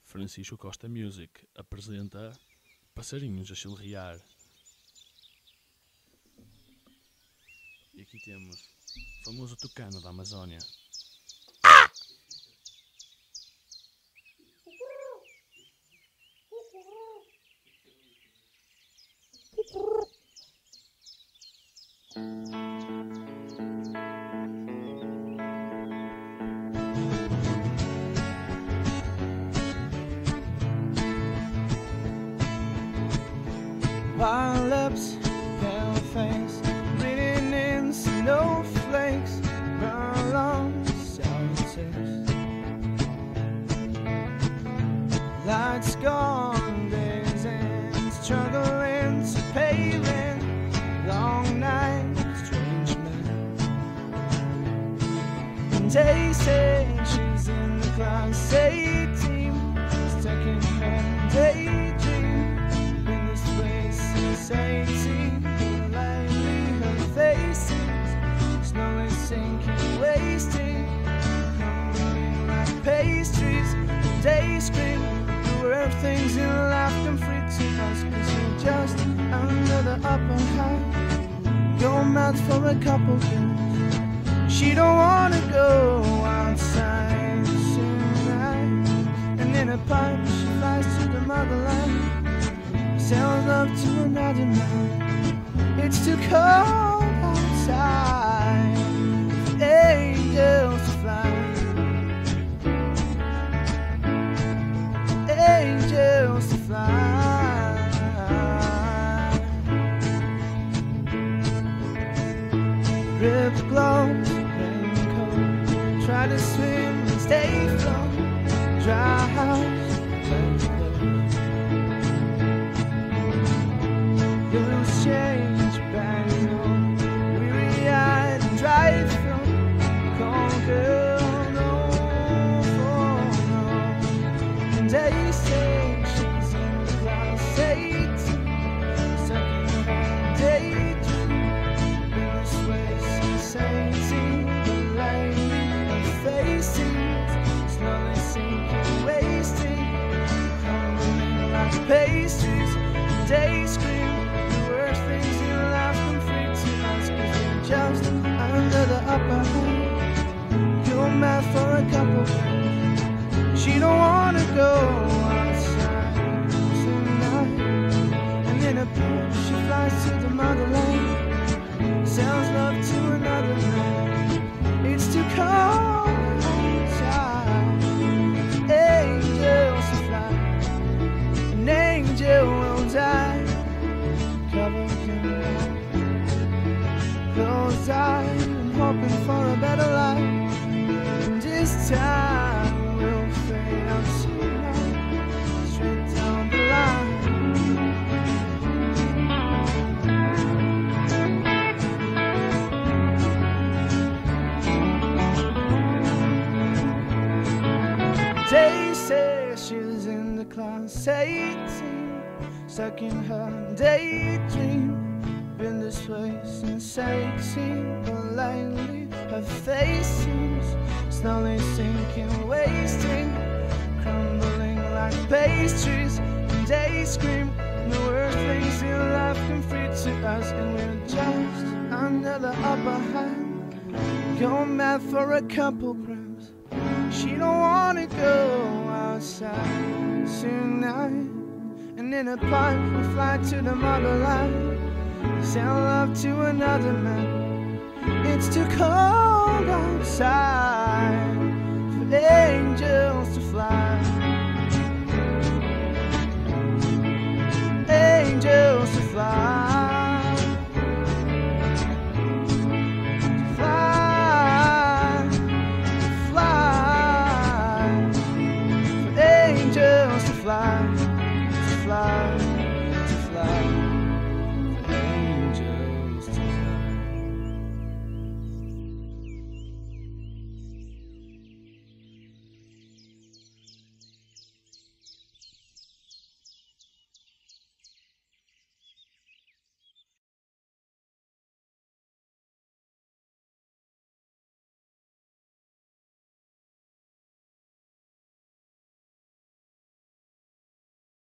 Francisco Costa Music apresenta Passarinhos a Chilrear. E aqui temos o famoso tucano da Amazónia. Wild lips, pale face, breathing in snowflakes, run along solitudes. Lights gone, days end, struggling to paving, long nights, strange men. And they say she's in the class 18, stuck in her daydream. Sainting, lightly her faces, slowly sinking, wasting, crumbling like pastries. They scream, the worst things in life come free to us, 'cause we're just under the upper hand. You're mad for a couple girls. She don't wanna go outside tonight, and in a pipe she flies to the motherland. Sells love to another man. It's too cold outside for angels to fly. Angels to fly. Ripped gloves, raincoat, try to swim and stay afloat. Dry house. Change back home, weary-eyed and dry from cold girl, no for no. And they say she's in the class 18, stuck in her daydream. In this way, sensating, the light of faces, slowly sinking, wasting, crumbling like pastries. They scream. Just under the upper hand. You're mad for a couple. She don't wanna go outside tonight, and in a boat she flies to the motherland. Sells love to another man. It's too cold outside. Angels to fly, an angel will die, covered in light. Close eyes and hoping for a better life. And this time we'll fade out tonight, straight down the line. They say she's in the class 18, stuck in her daydream. Been this way since 18, but lightly her face seems slowly sinking, wasting, crumbling like pastries. And they scream, the worst things in life come free to us, and we're just under the upper hand. Go mad for a couple grams. She don't wanna go outside tonight, and in a pipe we fly to the motherland. Sell love to another man. It's too cold outside.